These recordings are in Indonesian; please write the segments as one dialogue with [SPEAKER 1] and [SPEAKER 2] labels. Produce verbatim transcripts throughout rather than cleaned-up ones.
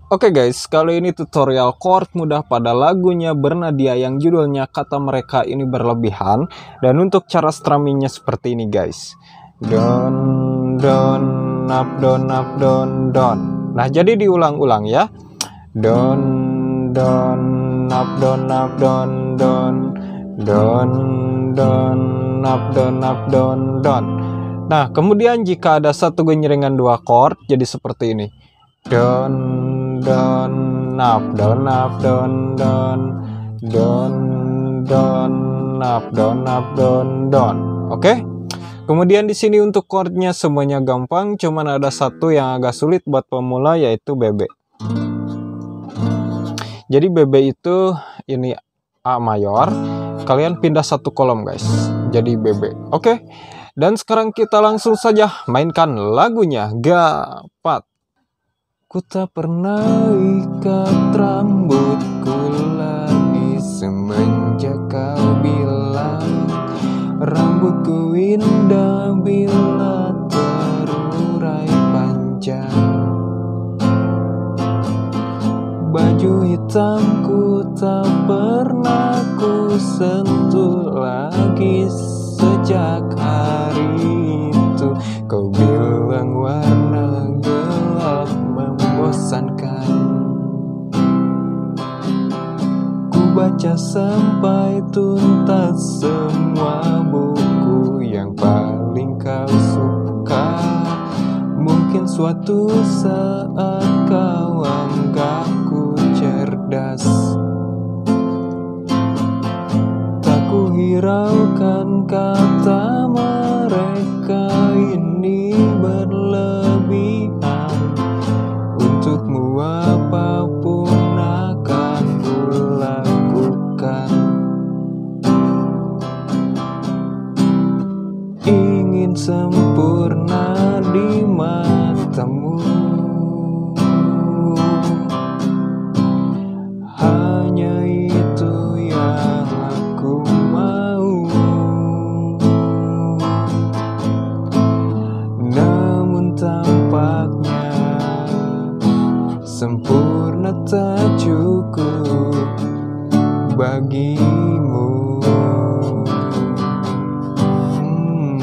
[SPEAKER 1] Oke guys, kali ini tutorial chord mudah pada lagunya Bernadia yang judulnya Kata Mereka Ini Berlebihan. Dan untuk cara strummingnya seperti ini guys. Don, don, up, don, up, don, don. Nah jadi diulang-ulang ya. Don, don, up, don, up, don, don. Don, don, up, don, up, don, don. Nah kemudian jika ada satu genjrengan dua chord jadi seperti ini. Don, don, up, don, up, don, don, don, don, up, don, up, don, don. Oke. Kemudian di sini untuk chordnya semuanya gampang, cuman ada satu yang agak sulit buat pemula yaitu B B. Jadi B B itu ini A mayor, kalian pindah satu kolom guys. Jadi B B. Oke. Dan sekarang kita langsung saja mainkan lagunya. Gapat. Ku tak pernah ikat rambutku lagi semenjak kau bilang rambutku indah bila terurai panjang. Baju hitamku tak pernah ku sentuh lagi sejak hari itu. Kau bilang warna gelap membosankan. Ku baca sampai tuntas semua buku yang paling kau suka. Mungkin suatu saat kau anggapku cerdas. Tak ku hiraukan kata mereka ini berlebihan. Untukmu apapun akan kulakukan. Ingin sempurna di matamu, hanya itu yang aku mau. Namun tampaknya sempurna tak cukup bagimu. Hmm.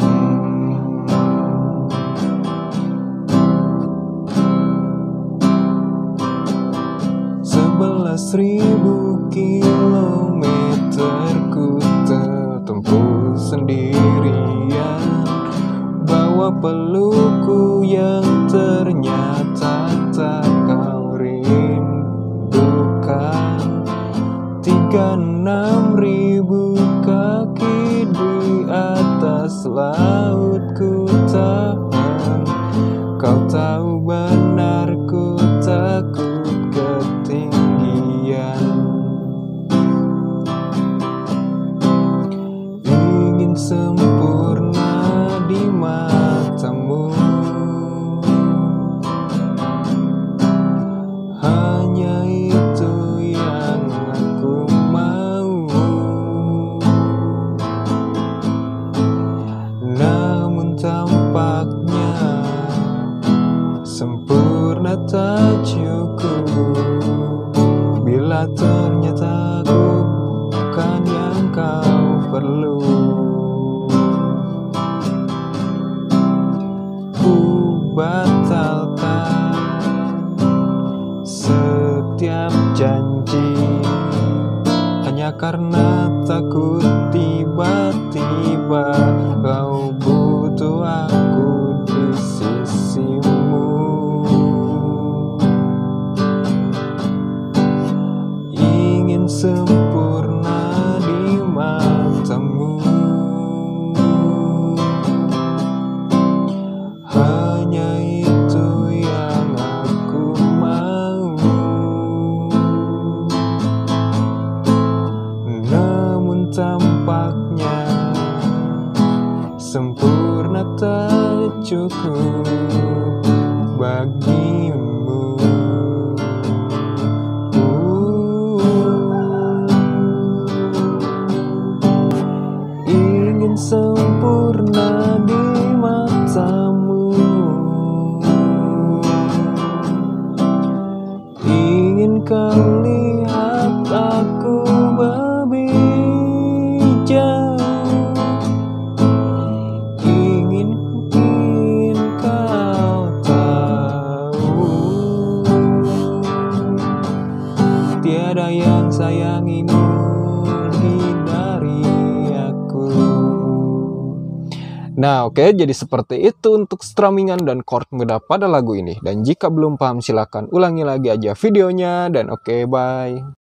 [SPEAKER 1] Sebelas ribu kilometer ku tertempuh sendirian. Bawa pelukku yang ternyata tak kau rindukan. Tiga enam ribu kaki di atas laut ku tahan. Kau tahu benar ku takut ketinggian. Ingin sempurna di matamu, hanya itu yang aku mau. Namun tampaknya sempurna tak cukup bila ternyata aku bukan yang kau perlu. Ku batalkan setiap janji hanya karena takut tiba-tiba kau butuh aku di sisimu. Ingin sempurna di matamu, hanya itu yang aku mau. Namun tampaknya sempurna tak cukup bagimu. Ingin sempurna di matamu, kau lihat aku berbicara, ingin ingin kau tahu, tiada yang sayangimu lebih dari aku. Nah, oke, jadi seperti itu untuk strummingan dan chord mudah pada lagu ini. Dan jika belum paham, silahkan ulangi lagi aja videonya. Dan oke, bye.